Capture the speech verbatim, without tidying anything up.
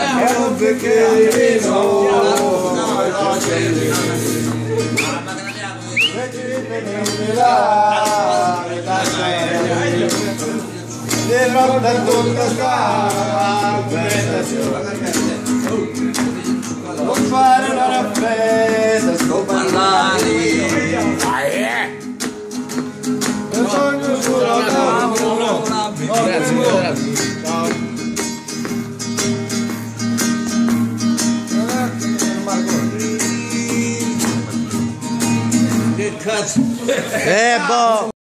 è un pecorino. Dietro da tutta sta non fare una raffredda, sto parlando. Io sono solo d'amore. Grazie, grazie. Che cazzo? Eh, boh!